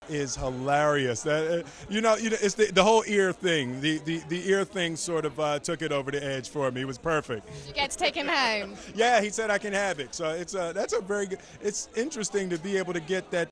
Is hilarious. It's the whole ear thing. The ear thing sort of took it over the edge for me. It was perfect. You get to take him home. Yeah, he said I can have it. So that's a very good. It's interesting to be able to get that